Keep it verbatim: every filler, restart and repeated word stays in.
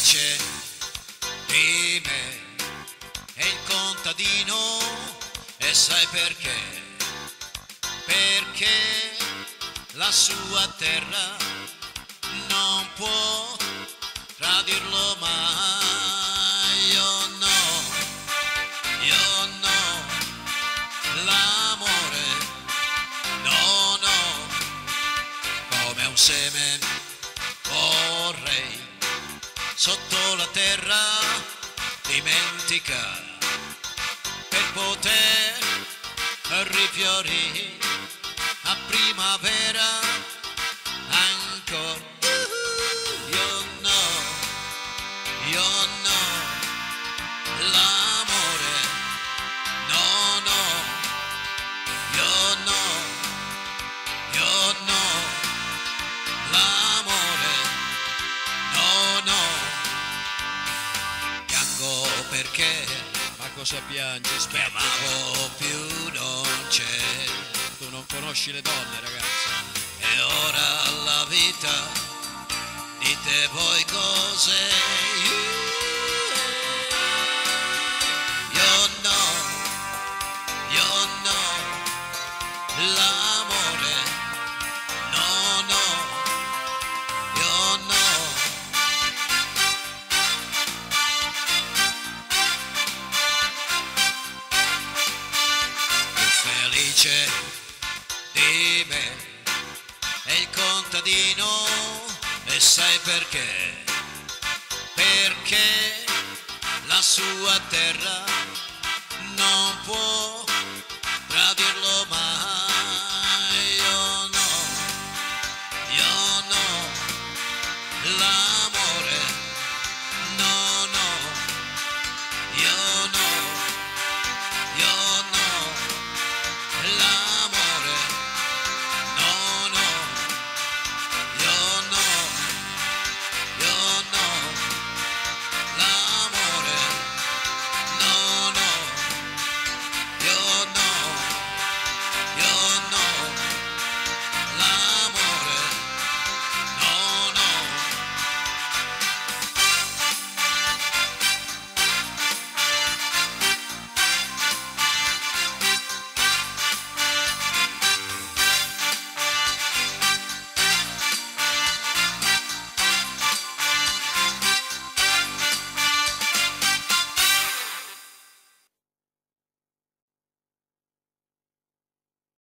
felice di me è il contadino, e sai perché? Perché la sua terra non può tradirlo mai. Io no, io no, l'amore no, no, come un seme vorrei sotto la terra dimenticare per poter rifiorire a primavera ancora. Io no, io no, l'amore no, no, io no, io no, l'amore no, no. Piango perché, Ma cosa piangi? che Aspetta, amavo più non c'è, tu non conosci le donne, ragazza. e ora la vita dite voi cose. Io no, io no, l'amore no, no, io no. Più felice di me è il contadino, e sai perché? Perché la sua terra non può tradirlo mai.